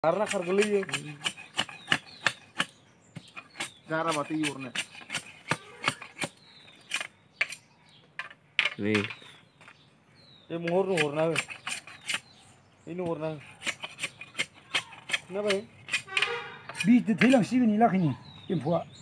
Karena kargeli cara mati urne nih mohor na ini urna na bhai बीच थे lung सी नहीं लखनी इम्फुआ